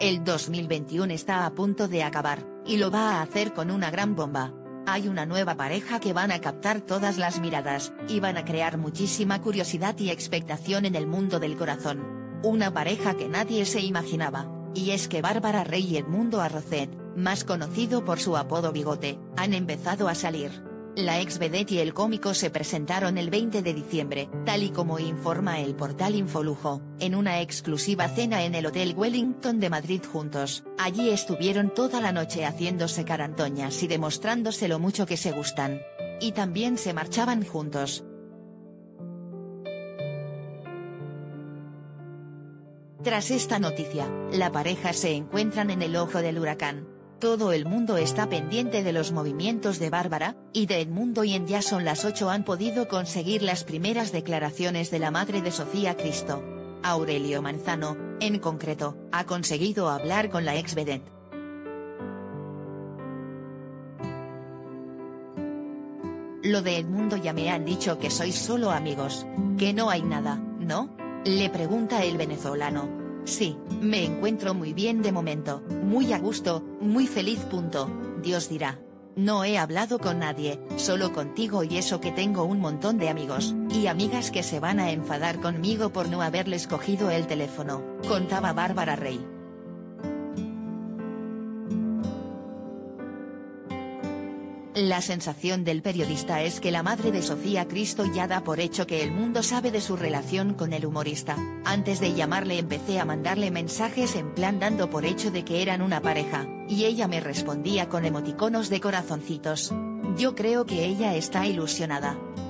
El 2021 está a punto de acabar, y lo va a hacer con una gran bomba. Hay una nueva pareja que van a captar todas las miradas, y van a crear muchísima curiosidad y expectación en el mundo del corazón. Una pareja que nadie se imaginaba, y es que Bárbara Rey y Edmundo Arrocet, más conocido por su apodo Bigote, han empezado a salir. La ex vedette y el cómico se presentaron el 20 de diciembre, tal y como informa el portal Infolujo, en una exclusiva cena en el Hotel Wellington de Madrid juntos. Allí estuvieron toda la noche haciéndose carantoñas y demostrándose lo mucho que se gustan. Y también se marchaban juntos. Tras esta noticia, la pareja se encuentran en el ojo del huracán. Todo el mundo está pendiente de los movimientos de Bárbara, y de Edmundo, y en Ya son las 8 han podido conseguir las primeras declaraciones de la madre de Sofía Cristo. Aurelio Manzano, en concreto, ha conseguido hablar con la ex vedette. Lo de Edmundo, ya me han dicho que sois solo amigos, que no hay nada, ¿no? Le pregunta el venezolano. Sí, me encuentro muy bien de momento, muy a gusto, muy feliz. Dios dirá. No he hablado con nadie, solo contigo, y eso que tengo un montón de amigos y amigas que se van a enfadar conmigo por no haberles cogido el teléfono, contaba Bárbara Rey. La sensación del periodista es que la madre de Sofía Cristo ya da por hecho que el mundo sabe de su relación con el humorista. Antes de llamarle empecé a mandarle mensajes en plan dando por hecho de que eran una pareja, y ella me respondía con emoticonos de corazoncitos. Yo creo que ella está ilusionada.